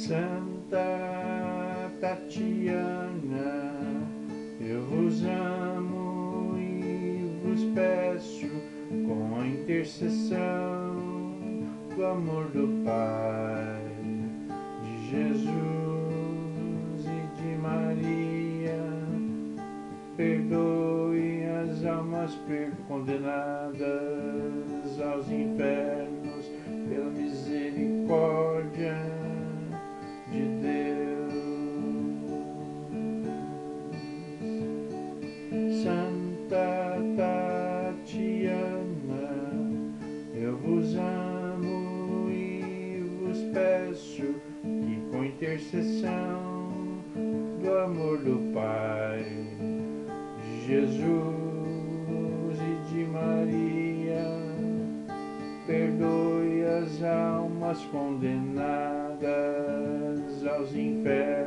Santa Tatiana, eu vos amo e vos peço, com a intercessão do amor do Pai, de Jesus e de Maria, perdoe as almas condenadas aos infernos pela misericórdia de Deus. Santa Tatiana, eu vos amo e vos peço que, com intercessão do amor do Pai, de Jesus e de Maria, perdoe as almas condenadas aos infernos